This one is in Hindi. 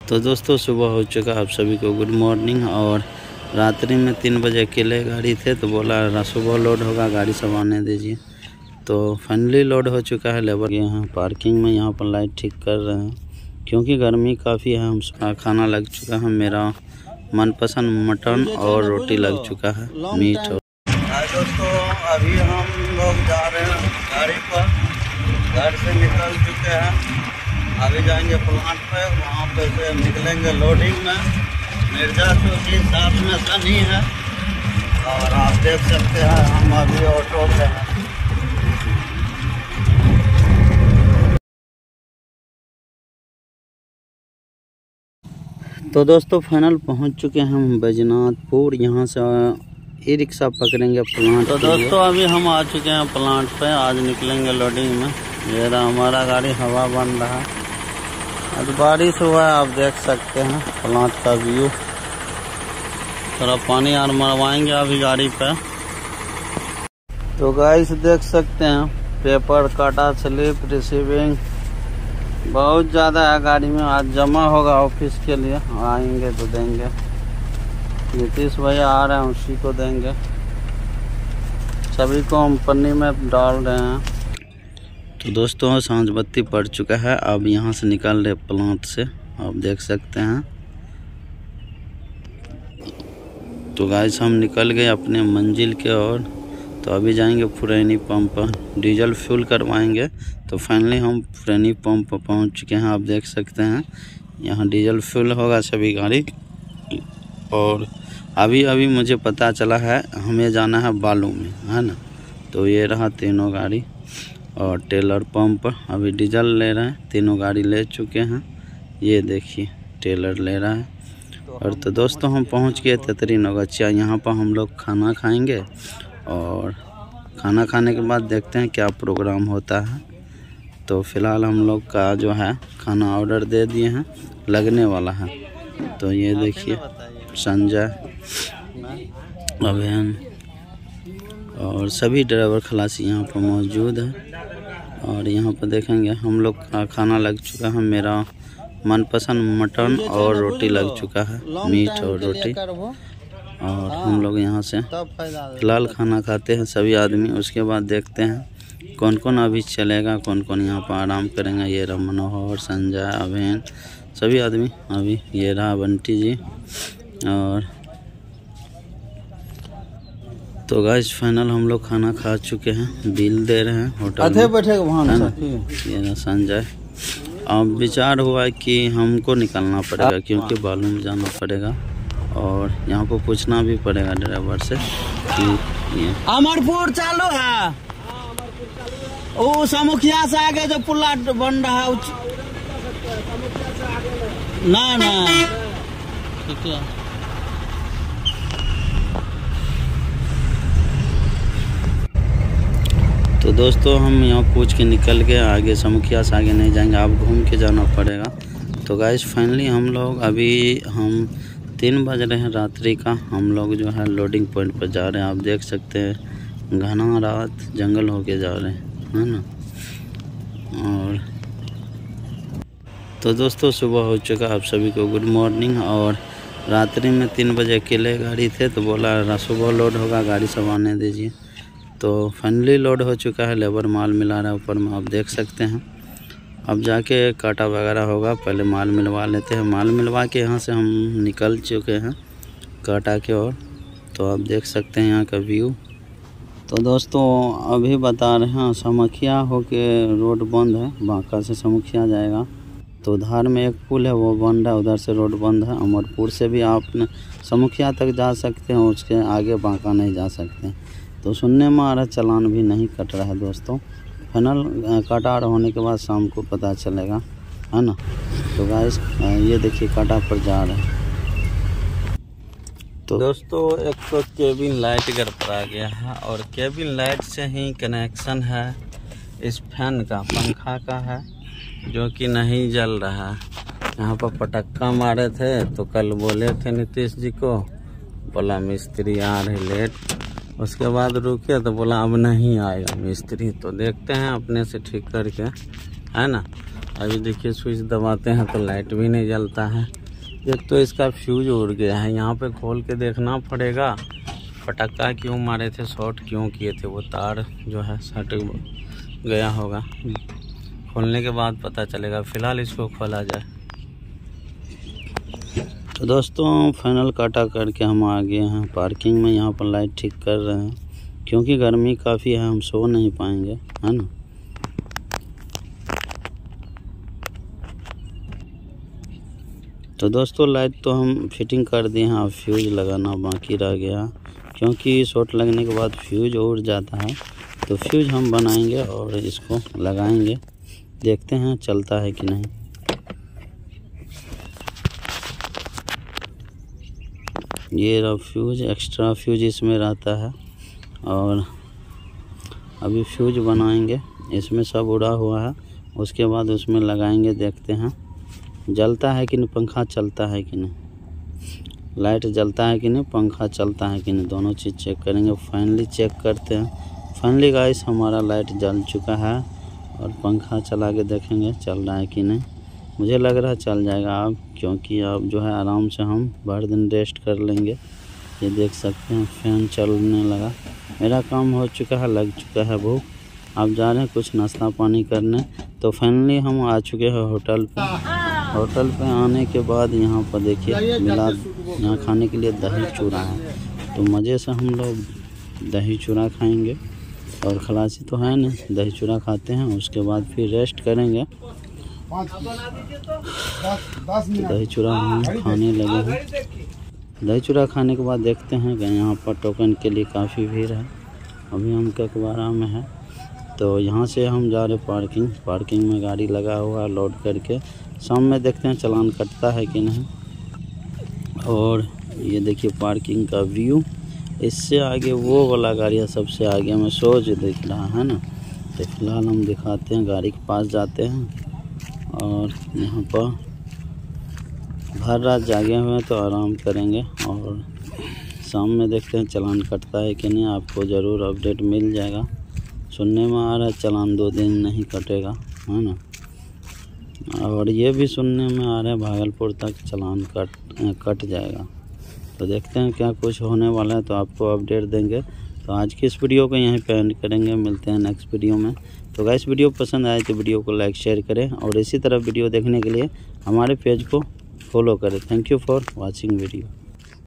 तो दोस्तों सुबह हो चुका, आप सभी को गुड मॉर्निंग। और रात्रि में 3 बजे अकेले गाड़ी थे तो बोला सुबह लोड होगा, गाड़ी सब आने दीजिए। तो फाइनली लोड हो चुका है। लेबर यहाँ पार्किंग में यहाँ पर लाइट ठीक कर रहे हैं क्योंकि गर्मी काफ़ी है। हम खाना लग चुका है, मेरा मनपसंद मटन और रोटी लग चुका है, मीट। और दोस्तों अभी हम लोग जा रहे हैं गाड़ी पर, घर से निकल चुके हैं। अभी जाएंगे प्लांट पे, वहाँ पे से निकलेंगे लोडिंग में। मिर्जापुर की साथ में सनी है और आप देख सकते हैं हम अभी ऑटो पे हैं। तो दोस्तों फाइनल पहुँच चुके हैं हम बैजनाथपुर। यहाँ से ई रिक्शा पकड़ेंगे प्लांट। तो दोस्तों अभी हम आ चुके हैं प्लांट पे, आज निकलेंगे लोडिंग में। ये रहा हमारा गाड़ी, हवा बन रहा है। आज बारिश हुआ है, आप देख सकते हैं प्लांट का व्यू। थोड़ा पानी और मरवाएंगे अभी गाड़ी पे। तो गाइस देख सकते हैं पेपर, काटा, स्लिप, रिसीविंग बहुत ज़्यादा है गाड़ी में। आज जमा होगा ऑफिस के लिए, आएंगे तो देंगे। नीतीश भैया आ रहे हैं, उसी को देंगे। सभी को हम पन्नी में डाल रहे हैं। तो दोस्तों सांझ बत्ती पड़ चुका है, अब यहाँ से निकल रहे प्लांट से, आप देख सकते हैं। तो गाइस हम निकल गए अपने मंजिल के ओर। तो अभी जाएंगे पुरैनी पंप पर, डीजल फ्यूल करवाएंगे। तो फाइनली हम पुरैनी पंप पर पहुँच चुके हैं, आप देख सकते हैं। यहाँ डीजल फ्यूल होगा सभी गाड़ी। और अभी मुझे पता चला है हमें जाना है बालू में, है ना। तो ये रहा तीनों गाड़ी और टेलर पंप। अभी डीजल ले रहे हैं, तीनों गाड़ी ले चुके हैं। ये देखिए टेलर ले रहा है। और तो दोस्तों हम पहुंच गए तेतरी नौगछिया। यहाँ पर हम लोग खाना खाएंगे और खाना खाने के बाद देखते हैं क्या प्रोग्राम होता है। तो फिलहाल हम लोग का जो है खाना ऑर्डर दे दिए हैं, लगने वाला है। तो ये देखिए संजय, अभियान और सभी ड्राइवर खलासी यहाँ पर मौजूद है। और यहाँ पर देखेंगे हम लोग का खाना लग चुका है, मेरा मनपसंद मटन और रोटी लग चुका है, मीट और रोटी। और हम लोग यहाँ से फिलहाल खाना खाते हैं सभी आदमी। उसके बाद देखते हैं कौन कौन अभी चलेगा, कौन कौन यहाँ पर आराम करेंगे। ये रहा मनोहर, संजय, अभियान, सभी आदमी। अभी ये रहा बंटी जी। और तो गाइस फाइनल हम लोग खाना खा चुके हैं, बिल दे रहे हैं होटल में, बैठे वहाँ है ना। ये संजय, अब विचार हुआ कि हमको निकलना पड़ेगा क्योंकि बालू में जाना पड़ेगा। और यहाँ पर पूछना भी पड़ेगा ड्राइवर से कि ये अमरपुर चालू है। वो समुखिया से आगे जो पुला बन रहा है ना ठीक है। तो दोस्तों हम यहाँ पूछ के निकल गए, आगे समुखिया से आगे नहीं जाएंगे, आप घूम के जाना पड़ेगा। तो गाइस फाइनली हम लोग अभी 3 बज रहे हैं रात्रि का। हम लोग जो है लोडिंग पॉइंट पर जा रहे हैं, आप देख सकते हैं। घना रात जंगल होके जा रहे हैं, है ना। और तो दोस्तों सुबह हो चुका, आप सभी को गुड मॉर्निंग। और रात्रि में 3 बजे अकेले गाड़ी थे तो बोला सुबह लोड होगा, गाड़ी सब आने दीजिए। तो फाइनली लोड हो चुका है, लेबर माल मिला रहा है ऊपर में, आप देख सकते हैं। अब जाके काटा वगैरह होगा, पहले माल मिलवा लेते हैं। माल मिलवा के यहाँ से हम निकल चुके हैं काटा के ओर। तो आप देख सकते हैं यहाँ का व्यू। तो दोस्तों अभी बता रहे हैं समुखिया होके रोड बंद है, बांका से समुखिया जाएगा। तो धार में एक पुल है वो बंद है, उधर से रोड बंद है। अमरपुर से भी आप समुखिया तक जा सकते हैं, उसके आगे बांका नहीं जा सकते। तो सुनने में आ रहा चालान भी नहीं कट रहा है दोस्तों। फाइनल काटा होने के बाद शाम को पता चलेगा, है ना। तो गाइस ये देखिए काटा पर जा रहे हैं। तो दोस्तों एक तो केबिन लाइट गड़बड़ा गया है और केबिन लाइट से ही कनेक्शन है इस फैन का, पंखा का है, जो कि नहीं जल रहा है। यहाँ पर पटक्का मारे थे तो कल बोले थे नीतीश जी को, बोला मिस्त्री आ रहे लेट। उसके बाद रुके तो बोला अब नहीं आएगा मिस्त्री। तो देखते हैं अपने से ठीक करके, है ना। अभी देखिए स्विच दबाते हैं तो लाइट भी नहीं जलता है। एक तो इसका फ्यूज उड़ गया है, यहाँ पे खोल के देखना पड़ेगा पटाखा क्यों मारे थे, शॉर्ट क्यों किए थे, वो तार जो है सट गया होगा। खोलने के बाद पता चलेगा, फिलहाल इसको खोला जाए। तो दोस्तों फाइनल काटा करके हम आ गए हैं पार्किंग में। यहाँ पर लाइट ठीक कर रहे हैं क्योंकि गर्मी काफ़ी है, हम सो नहीं पाएंगे, है ना। तो दोस्तों लाइट तो हम फिटिंग कर दिए हैं, अब फ्यूज लगाना बाकी रह गया क्योंकि शॉर्ट लगने के बाद फ्यूज उड़ जाता है। तो फ्यूज हम बनाएंगे और इसको लगाएंगे, देखते हैं चलता है कि नहीं। ये रहा फ्यूज, एक्स्ट्रा फ्यूज इसमें रहता है और अभी फ्यूज बनाएंगे। इसमें सब उड़ा हुआ है, उसके बाद उसमें लगाएंगे, देखते हैं जलता है कि नहीं, पंखा चलता है कि नहीं, लाइट जलता है कि नहीं, पंखा चलता है कि नहीं, दोनों चीज़ चेक करेंगे। फाइनली चेक करते हैं। फाइनली गाइस हमारा लाइट जल चुका है और पंखा चला के देखेंगे चल रहा है कि नहीं। मुझे लग रहा है चल जाएगा अब, क्योंकि अब जो है आराम से हम भर दिन रेस्ट कर लेंगे। ये देख सकते हैं फैन चलने लगा। मेरा काम हो चुका है, लग चुका है भूख। अब जा रहे हैं कुछ नाश्ता पानी करने। तो फाइनली हम आ चुके हैं होटल पे। होटल पे आने के बाद यहाँ पर देखिए मिला, यहाँ खाने के लिए दही चूड़ा है। तो मज़े से हम लोग दही चूड़ा खाएंगे और खलासी तो है नहीं, दही चूड़ा खाते हैं, उसके बाद फिर रेस्ट करेंगे। दही चूड़ा हम खाने लगे हैं। दही चूड़ा खाने के बाद देखते हैं कि यहाँ पर टोकन के लिए काफ़ी भीड़ है। अभी हम ककबारा में है, तो यहाँ से हम जा रहे पार्किंग में गाड़ी लगा हुआ है लोड करके। शाम में देखते हैं चालान कटता है कि नहीं। और ये देखिए पार्किंग का व्यू, इससे आगे वो वाला गाड़ी है, सबसे आगे में सोच दिख रहा है ना। तो फिलहाल हम दिखाते हैं, गाड़ी के पास जाते हैं और यहाँ पर भर रात जागे हुए हैं तो आराम करेंगे और शाम में देखते हैं चालान कटता है कि नहीं। आपको ज़रूर अपडेट मिल जाएगा। सुनने में आ रहा है चालान 2 दिन नहीं कटेगा, है ना। और ये भी सुनने में आ रहा है भागलपुर तक चालान कट जाएगा। तो देखते हैं क्या कुछ होने वाला है, तो आपको अपडेट देंगे। तो आज की इस वीडियो को यहीं पे एंड करेंगे, मिलते हैं नेक्स्ट वीडियो में। तो गाइस वीडियो पसंद आए तो वीडियो को लाइक शेयर करें और इसी तरह वीडियो देखने के लिए हमारे पेज को फॉलो करें। Thank you for watching video.